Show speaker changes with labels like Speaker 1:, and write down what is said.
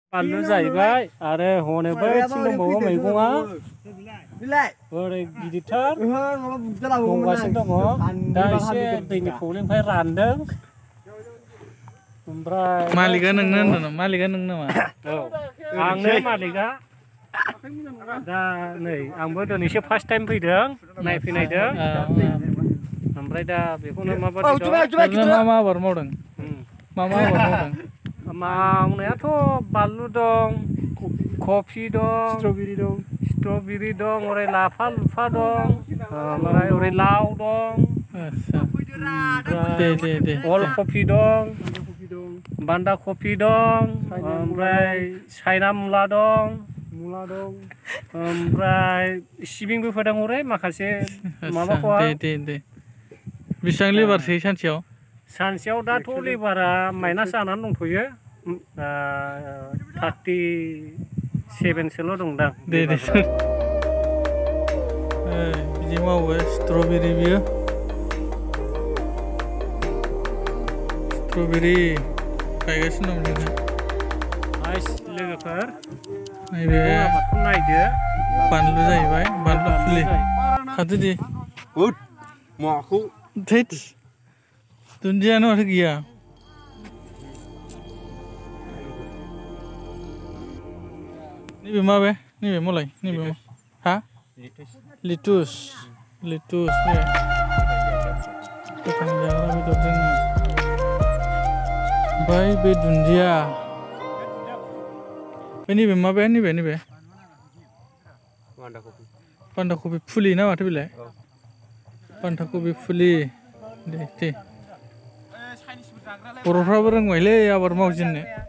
Speaker 1: बानलु जाहैबाय आरो हनै बैथिं दंबावो मैगङा ओरै गिदिरथार मावगासिनो दङ दा एसे दैनि प्रब्लेमनिफ्राय रानदों ओमफ्राय
Speaker 2: मालिकआ नोंनो होनदों नामा मालिकआ नों नामा
Speaker 1: औ आंनो मालिकआ दा नै आंबो दिनैसो फार्स्ट टाइम फैदों नायफैनायदों ओमफ्राय दा बेखौनो माबायदि
Speaker 2: मा मा आबाद मावदों मा मा आबाद मावदों
Speaker 1: मावनायाथ' बानलु दं कफि दं स्ट्रबेरि दं ओरै लाफा लुफा दं ओमफ्राय ओरै लाव दं अल कफि दं बान्दा कफि दं ओमफ्राय चाइना मुला दं ओमफ्राय सिबिंबो फोदों हरै माखासे माबाखौहाय
Speaker 2: दे बेसेबां लेबारसो
Speaker 1: सानसेयाव दाथ' लेबारा माइनास जानानै दंथ'यो 37सोल' दं दां
Speaker 2: दे बिदि मावो स्ट्रबेरि बियो स्ट्रबेरि गायगासिनो दं
Speaker 1: लोगोफोर
Speaker 2: नैबे
Speaker 1: नायदो
Speaker 2: बानलु जाहैबाय बानलु फुलि खादो दे
Speaker 3: माखौ
Speaker 2: थैद दुन्दियानो माथो गैया नैबे माबे नैबे मलाय नैबे हा लिटुस बे गोथां जाग्रा बेदरजों ओमफ्राय बे दुन्दिया नैबे माबे नैबे बान्दा कफि फुलि ना माथो बेलाय बान्दा कफि फुलि दे बर'फ्राबो रोंबायलै आबाद मावजेननो